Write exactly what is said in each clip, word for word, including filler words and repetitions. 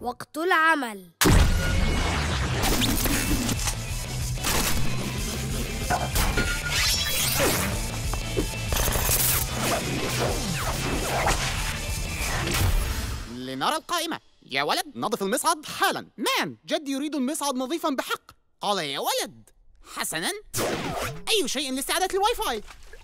وقت العمل. لنرى القائمة. يا ولد، نظف المصعد حالا. نعم، جدي يريد المصعد نظيفا بحق. قال يا ولد. حسنا، أي شيء لاستعادة الواي فاي.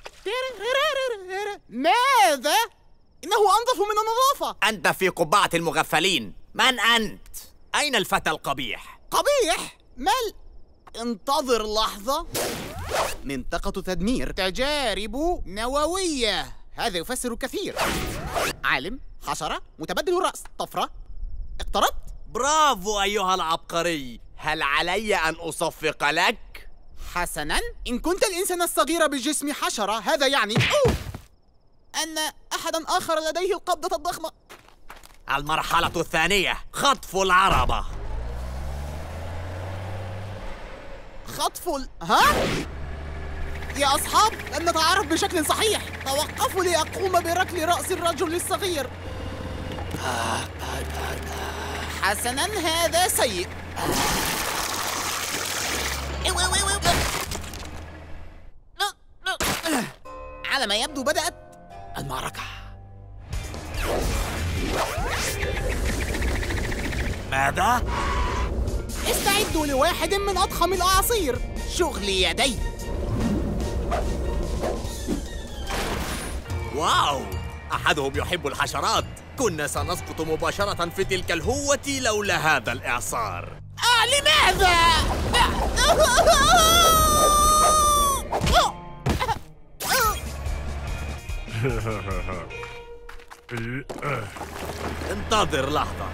ماذا؟ إنه أنظف من النظافة. أنت في قبعة المغفلين. من أنت؟ أين الفتى القبيح؟ قبيح؟ مال؟ انتظر لحظة. منطقة تدمير تجارب نووية. هذا يفسر كثير. عالم، حشرة، متبدل الرأس، طفرة. اقتربت؟ برافو أيها العبقري. هل علي أن أصفق لك؟ حسناً، إن كنت الإنسان الصغير بالجسم حشرة، هذا يعني أوه أن أحداً آخر لديه القبضة الضخمة. المرحلة الثانية، خطف العربة. خطف ال... ها؟ يا أصحاب، لن نتعارف بشكل صحيح. توقفوا لأقوم بركل رأس الرجل الصغير. حسناً، هذا سيء. على ما يبدو بدأت المعركة. ماذا؟ استعدوا لواحد من أضخم الأعاصير. شغل يدي. واو، أحدهم يحب الحشرات. كنا سنسقط مباشرة في تلك الهوة لولا هذا الإعصار. آه لماذا؟ انتظر لحظة.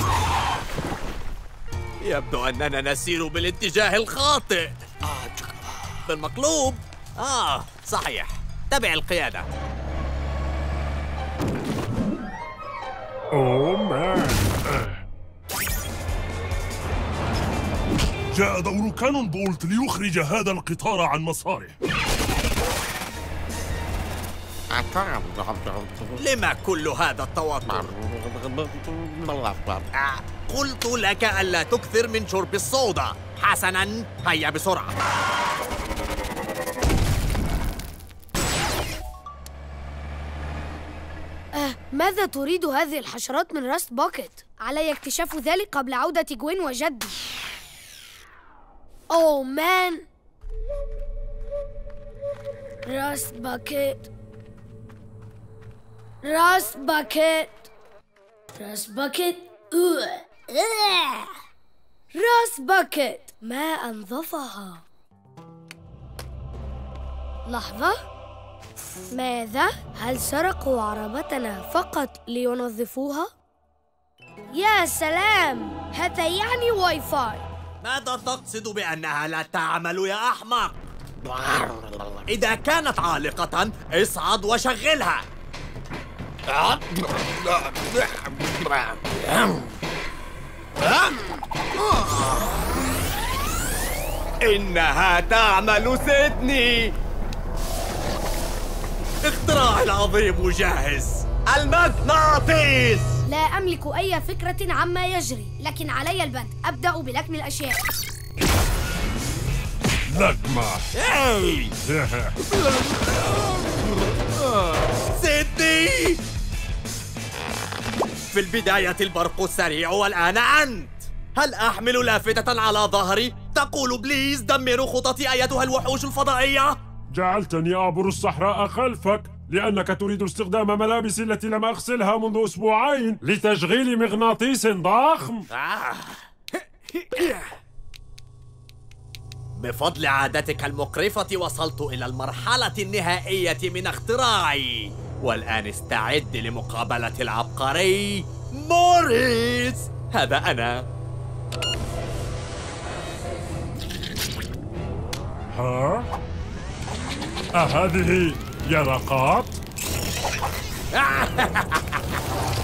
يبدو أننا نسير بالاتجاه الخاطئ. بالمقلوب. آه صحيح، تبع القيادة. أوه مان. جاء دور كانون بولت ليخرج هذا القطار عن مساره. لما كل هذا التوتر؟ آه، قلت لك ألا تكثر من شرب الصودا. حسناً، هيا بسرعة. أه ماذا تريد هذه الحشرات من راست باكيت؟ علي اكتشاف ذلك قبل عودة جوين وجدي. أوه مان. راست باكيت، راست باكيت، راست باكيت. راست باكيت ما أنظفها. لحظة، ماذا؟ هل سرقوا عربتنا فقط لينظفوها؟ يا سلام، هذا يعني واي فاي. ماذا تقصد بأنها لا تعمل يا أحمق؟ إذا كانت عالقة اصعد وشغلها. إنها تعمل سيدني. اختراعي العظيم جاهز. المغناطيس. لا أملك أي فكرة عما يجري، لكن علي البدء. أبدأ بلكم الأشياء. لكمة. هاي سيدني. في البداية البرق السريع والآن أنت. هل أحمل لافتة على ظهري تقول بليز دمروا خططي أيتها الوحوش الفضائية؟ جعلتني أعبر الصحراء خلفك لأنك تريد استخدام ملابسي التي لم أغسلها منذ أسبوعين لتشغيل مغناطيس ضخم. بفضل عادتك المقرفة وصلت إلى المرحلة النهائية من اختراعي، والآن استعد لمقابلة العبقري موريس. هذا أنا. ها؟ أهذه يرقات؟